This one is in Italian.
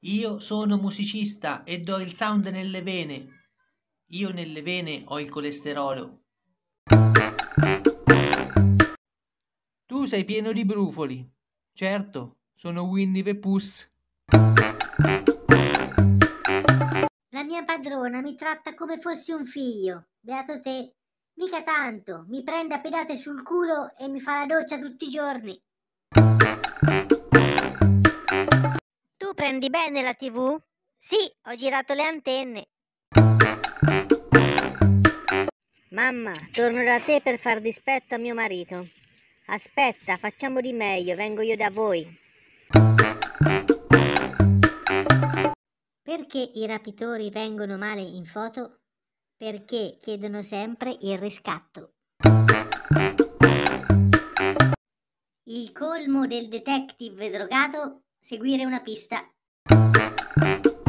Io sono musicista e do il sound nelle vene. Io nelle vene ho il colesterolo. Tu sei pieno di brufoli. Certo, sono Winnie the Pooh. La mia padrona mi tratta come fossi un figlio. Beato te. Mica tanto. Mi prende a pedate sul culo e mi fa la doccia tutti i giorni. Tu prendi bene la TV? Sì, ho girato le antenne. Mamma, torno da te per far dispetto a mio marito. Aspetta, facciamo di meglio, vengo io da voi. Perché i rapitori vengono male in foto? Perché chiedono sempre il riscatto. Il colmo del detective drogato? Seguire una pista.